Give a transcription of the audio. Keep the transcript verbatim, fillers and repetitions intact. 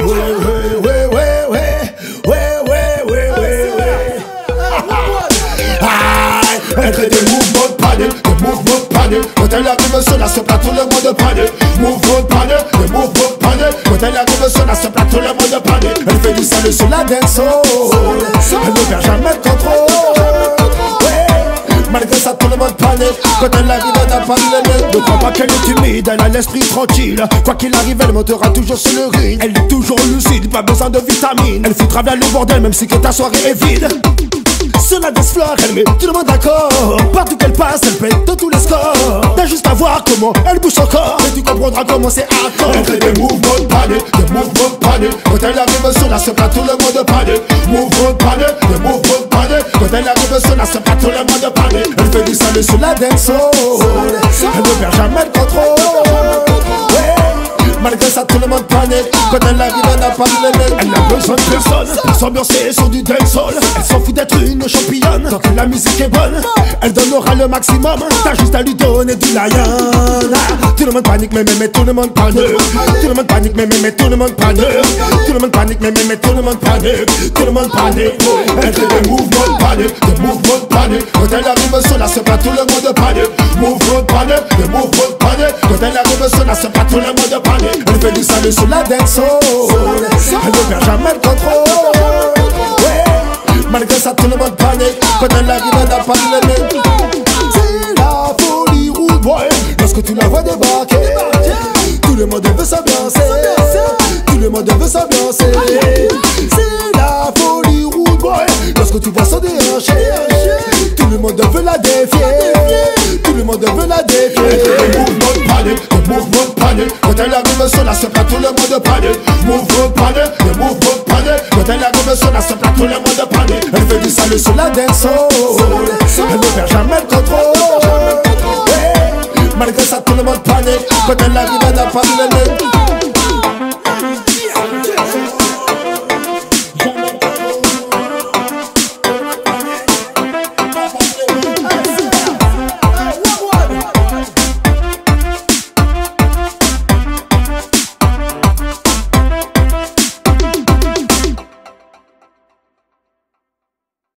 Ouais, ouais, ouais, ouais, ouais, ouais, ouais, ouais, ouais, ouais. Aïe, elle fait des mouvements de panique, des mouvements de panique. Quand elle arrive sur la sur tout le monde panique. Mouvements de panique, des mouvements de panique. Quand elle arrive sur la sur tout le monde panique. Elle fait du sale sur la dance hall. Elle ne perd jamais de contrôle. Malgré ça tout le monde panique. Quand elle arrive elle n'a pas de limite. Ne crois pas qu'elle est timide, elle a l'esprit tranquille. Quoi qu'il arrive elle montera toujours sur le ring. Elle est toujours lucide, pas besoin de vitamines. Elle fout bien le bordel même si que ta soirée est vide. Sur la dance floor, elle met tout le monde d'accord. Partout qu'elle passe, elle pète de tous les scores. T'as juste à voir comment elle bouge son corps et tu comprendras comment c'est hardcore. Elle fait des mouvements de panique, des mouvements de panique. Quand elle arrive sur la scène, tout le monde panique. Mouvements de panique, des mouvements de panique. Quand elle arrive sur la scène, tout le monde panique. Elle fait du sale sur la dance hall. Elle ne perd jamais le contrôle. Malgré ça tout le monde panique. Quand elle arrive elle n'a pas de limite. Elle n'a besoin de personne pour s'ambiancer sur du dancehall. Elle s'en fout d'être une championne tant que la musique est bonne. Elle donnera le maximum. T'as juste à lui donner du lion. Tout le monde panique mais mais mais tout le monde panique. Tout le monde panique mais mais mais tout le monde panique. Tout le monde panique mais mais mais tout le monde panique. Tout le monde panique. Elle fait des mouvements de panique, des mouvements de panique. Quand elle arrive sur la scène tout le monde panique. Mouvements de panique, des mouvements de panique. Quand elle arrive sur la scène tout le monde panique. Elle fait du sale sur la dance hall. Elle ne perd jamais le contrôle. Ouais. Malgré ça tout le monde panique. Quand elle arrive elle n'a pas de limite. C'est la folie rude boy. Lorsque tu la vois débarquer, tout le monde veut s'ambiancer. Tout le monde veut s'ambiancer. C'est la folie rude boy. Lorsque tu vois son déhanché, tout le monde veut la défier. Tout le monde veut la défier. Des mouvements de panique, des mouvements de panique. Quand elle arrive sur la scène, tout le monde panique. Mouvement de panique, des mouvements de panique. Quand elle arrive sur la scène, tout le monde panique. Elle fait du sale sur la dance hall. Elle ne perd jamais le contrôle. Malgré ça tout le monde panique. Quand elle arrive elle n'a pas de limite.